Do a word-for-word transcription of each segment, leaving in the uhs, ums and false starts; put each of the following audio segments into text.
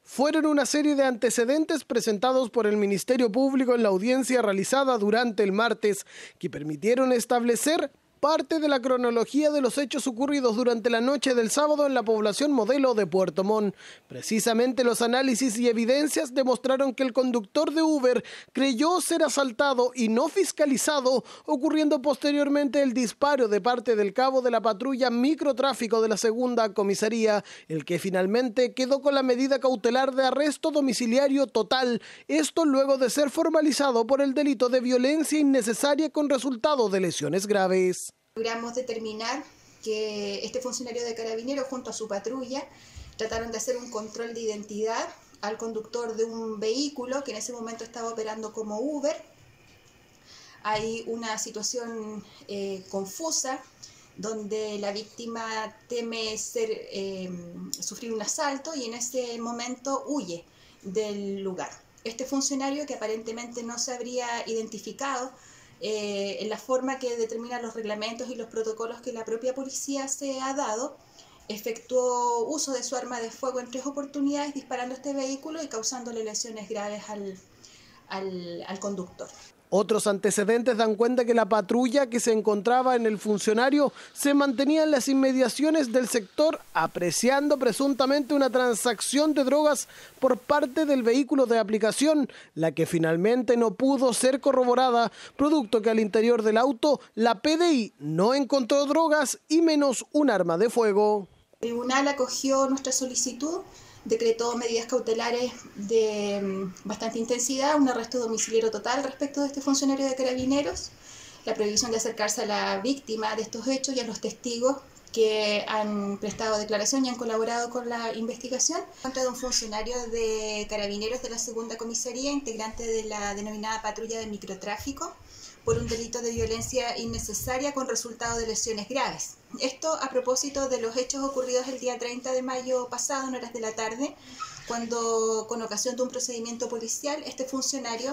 Fueron una serie de antecedentes presentados por el Ministerio Público en la audiencia realizada durante el martes que permitieron establecer parte de la cronología de los hechos ocurridos durante la noche del sábado en la población Modelo de Puerto Montt. Precisamente los análisis y evidencias demostraron que el conductor de Uber creyó ser asaltado y no fiscalizado, ocurriendo posteriormente el disparo de parte del cabo de la patrulla microtráfico de la segunda comisaría, el que finalmente quedó con la medida cautelar de arresto domiciliario total, esto luego de ser formalizado por el delito de violencia innecesaria con resultado de lesiones graves. Logramos determinar que este funcionario de Carabineros junto a su patrulla trataron de hacer un control de identidad al conductor de un vehículo que en ese momento estaba operando como Uber. Hay una situación eh, confusa donde la víctima teme ser, eh, sufrir un asalto y en ese momento huye del lugar. Este funcionario, que aparentemente no se habría identificado, Eh, en la forma que determinan los reglamentos y los protocolos que la propia policía se ha dado, efectuó uso de su arma de fuego en tres oportunidades, disparando este vehículo y causándole lesiones graves al, al, al conductor. Otros antecedentes dan cuenta que la patrulla que se encontraba en el funcionario se mantenía en las inmediaciones del sector apreciando presuntamente una transacción de drogas por parte del vehículo de aplicación, la que finalmente no pudo ser corroborada, producto que al interior del auto la P D I no encontró drogas y menos un arma de fuego. El tribunal acogió nuestra solicitud, decretó medidas cautelares de bastante intensidad, un arresto domiciliario total respecto de este funcionario de Carabineros, la prohibición de acercarse a la víctima de estos hechos y a los testigos que han prestado declaración y han colaborado con la investigación, contra de un funcionario de Carabineros de la segunda comisaría, integrante de la denominada patrulla de microtráfico, por un delito de violencia innecesaria con resultado de lesiones graves. Esto a propósito de los hechos ocurridos el día treinta de mayo pasado, en horas de la tarde, cuando con ocasión de un procedimiento policial, este funcionario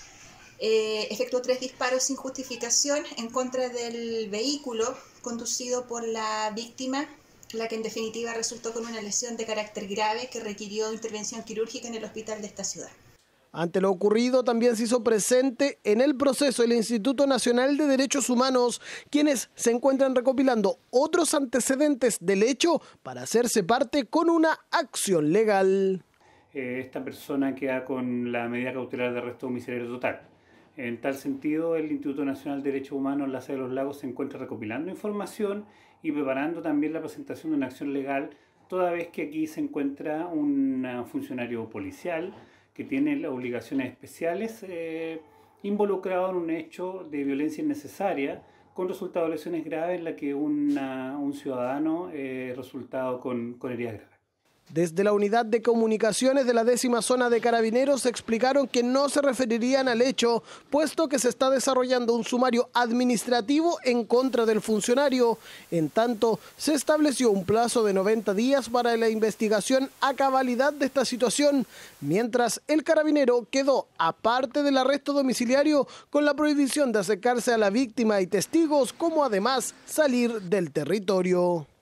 eh, efectuó tres disparos sin justificación en contra del vehículo conducido por la víctima, la que en definitiva resultó con una lesión de carácter grave que requirió intervención quirúrgica en el hospital de esta ciudad. Ante lo ocurrido, también se hizo presente en el proceso el Instituto Nacional de Derechos Humanos, quienes se encuentran recopilando otros antecedentes del hecho para hacerse parte con una acción legal. Eh, esta persona queda con la medida cautelar de arresto domiciliario total. En tal sentido, el Instituto Nacional de Derechos Humanos en la sede de Los Lagos se encuentra recopilando información y preparando también la presentación de una acción legal, toda vez que aquí se encuentra un funcionario policial que tiene obligaciones especiales eh, involucrado en un hecho de violencia innecesaria con resultado de lesiones graves en la que una, un ciudadano eh, resultado con, con heridas graves. Desde la unidad de comunicaciones de la décima zona de Carabineros explicaron que no se referirían al hecho, puesto que se está desarrollando un sumario administrativo en contra del funcionario. En tanto, se estableció un plazo de noventa días para la investigación a cabalidad de esta situación, mientras el carabinero quedó, aparte del arresto domiciliario, con la prohibición de acercarse a la víctima y testigos, como además salir del territorio.